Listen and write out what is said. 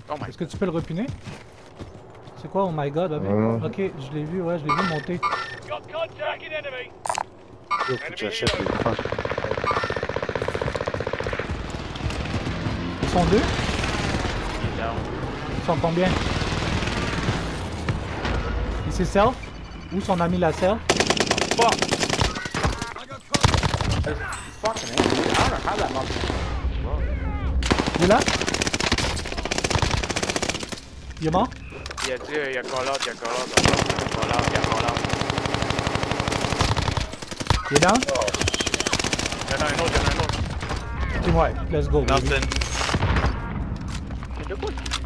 Oh my Est-ce que tu peux le repiner? C'est quoi, oh my god, Bobby? Ok, je l'ai vu, ouais, je l'ai vu monter. Got contact in enemy. Yo, faut que j'achète les fuck. Ils sont deux? Il est down. Ils sont combien? Ici, self? Où son ami la self? Fuck! He's fucking angry. I don't know how that motherfucker. Il est là? Il est mort? Il a dit, il y a call out, il y a call out, il y a call out, il y a call out. Il est down? Il y en a un autre, il y en a un autre. Ok, ouais, let's go. baby. Nothing. Mais de quoi tu